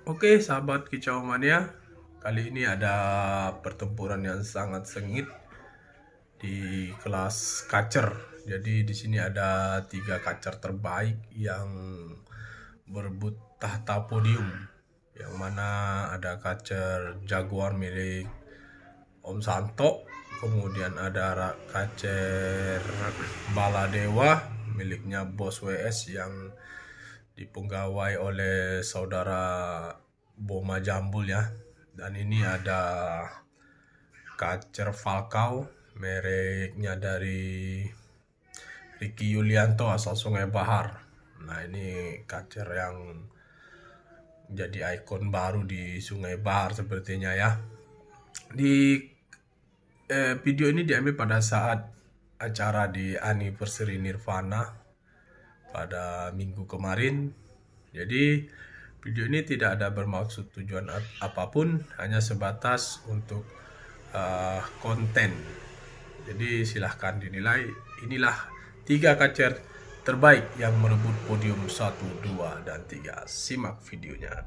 Oke, sahabat Kicau Mania, kali ini ada pertempuran yang sangat sengit di kelas kacer. Jadi di sini ada 3 kacer terbaik yang berebut tahta podium. Yang mana ada kacer Jaguar milik Om Santo, kemudian ada kacer Baladewa miliknya Bos WS yang dipenggawai oleh saudara Boma Jambul ya. Dan ini ada kacer Falcao mereknya dari Ricky Yulianto asal Sungai Bahar. Nah, ini kacer yang jadi ikon baru di Sungai Bahar sepertinya ya. Di video ini diambil pada saat acara di anniversary Nirvana pada minggu kemarin. Jadi video ini tidak ada bermaksud tujuan apapun, hanya sebatas untuk konten. Jadi silahkan dinilai. Inilah 3 kacer terbaik yang merebut podium 1, 2, dan 3. Simak videonya.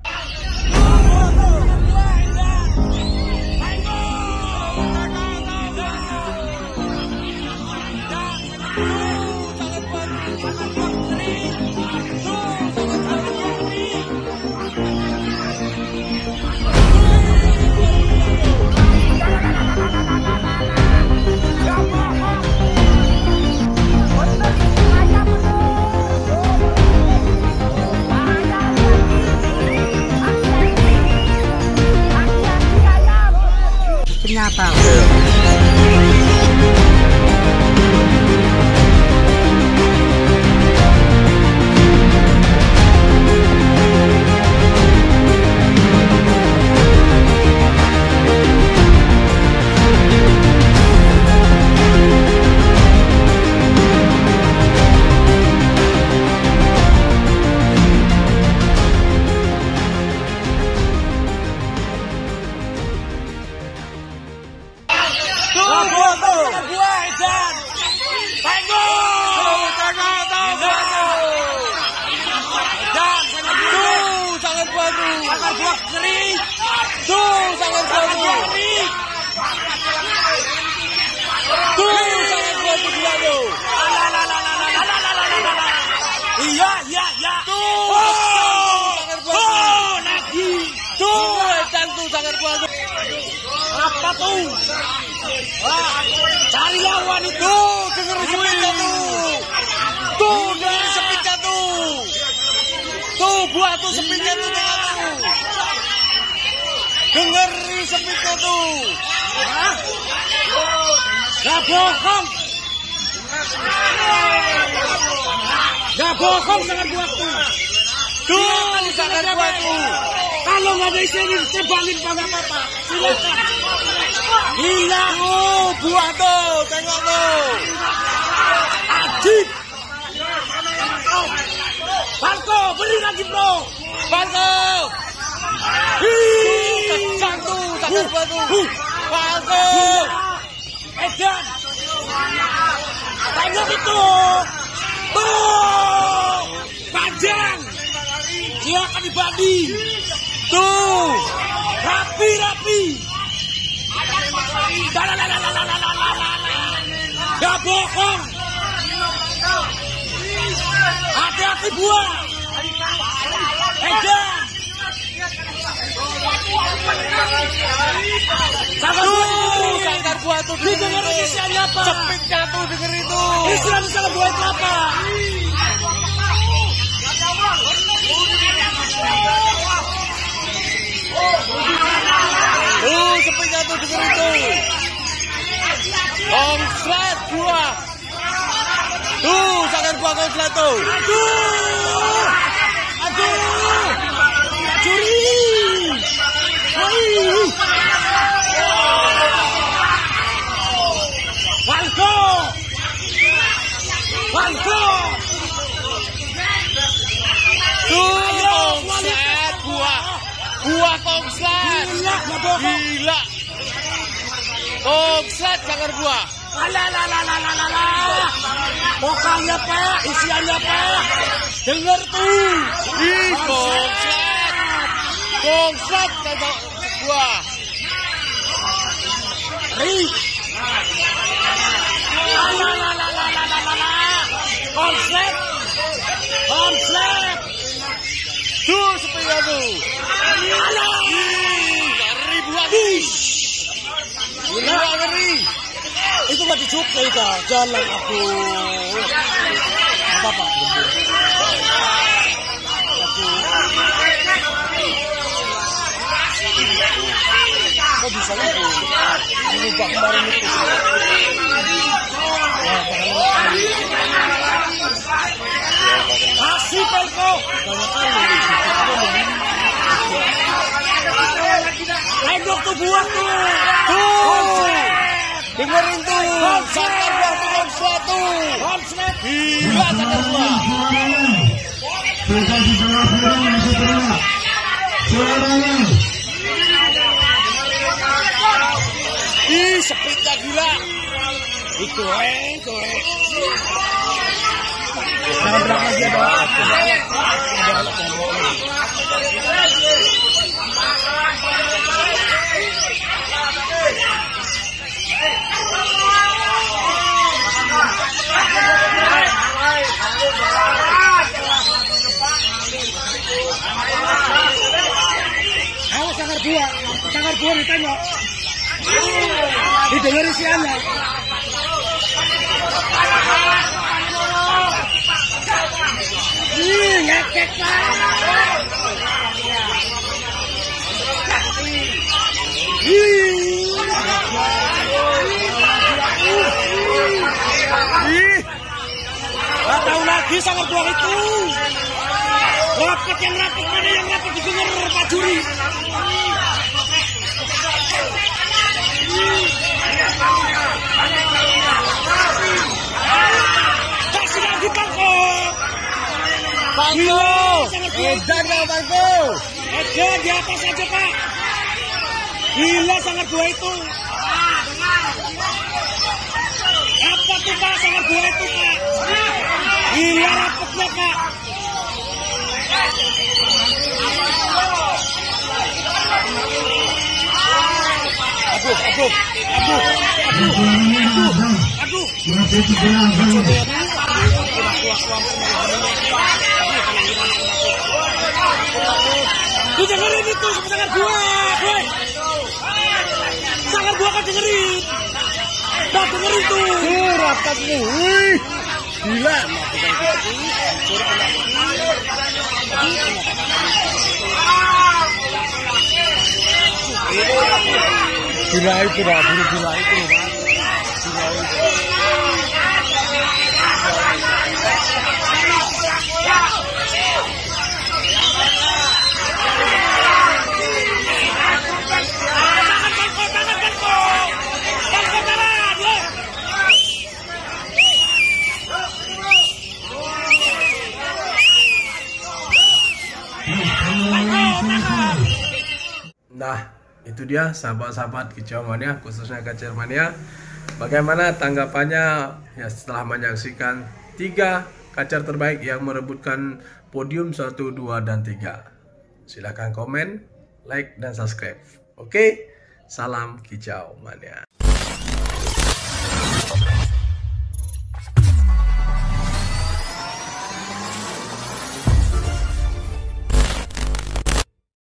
Kenapa? Apa tuh? Cari lawan itu, dengar sepitnya tuh. Tuh, dengar sepitnya tuh. Tuh, buah tuh sepitnya tuh. Dengar sepitnya tuh. Gak bohong. Gak bohong dengan buahku. Tuh, dengan buahku. Kalau nggak ada isinya, tebalin pada apa-apa. Silakan. Gila, buah tuh, tengok tuh. Ajib. Falco, beli lagi bro. Falco. Kencang tuh, tangan buah tuh. Falco. Edan. Tengok itu. Tuh. Panjang. Dia akan dibagi. Tuh, rapi. Gak bohong. Hati-hati buah. Edan. Sangkar buah tuh. Dengar isiannya apa? Cepitnya tuh, denger itu. Isiannya salah buah itu apa? Sepeda tuh denger itu. Konslet buah. Tuh, sangat buah konslet tuh. Aduh. Curi. Falco. Tuh, konslet buah. Buah konslet. Gila. Konslet sangar buah. Pokoknya Pak, isiannya Pak. Dengar tuh. Ih, konslet. Konslet buah. Ri. Konslet. Konslet. Tuh sepeda tuh. Ngeri buat. Gila ngeri. Itu mah dicukai kak. Jalan aku. Apa pak? Kok bisa itu? Mengubah kemarin itu. Kasih Pelko. Banyak kali. Lendok tuh buah tuh. Tuh. Dengerin tuh. Sangat buah tuh konslet tuh. Konslet. Gila sangat buah. Ih, sepitnya gila. Itu Jangan berapa dia ada. Ayo sangar buah ditengok. Didengar si anak. Ngekek pak. Gak tahu lagi sangar buah itu. Rapat yang rapat, mana yang rapat didengar Pak Juri. Kasih lagi Bangko. Edan ya Bangko. Edan di atas aja Pak. Gila sangar buah itu. Apa tuh Pak sangar buah itu Pak? Gila rapetnya Pak. Aduh. Lu dengerin itu sangar buah, boy. Sangar buah kan dengerin. Nah dengerin tuh. Rapat nih, wih. Gila. Gila itu lah, buru gila itu lah. Nah, itu dia sahabat-sahabat Kicau Mania, khususnya Kacer Mania. Bagaimana tanggapannya ya setelah menyaksikan 3 kacer terbaik yang merebutkan podium 1, 2, dan 3. Silahkan komen, like, dan subscribe. Oke, salam Kicau Mania.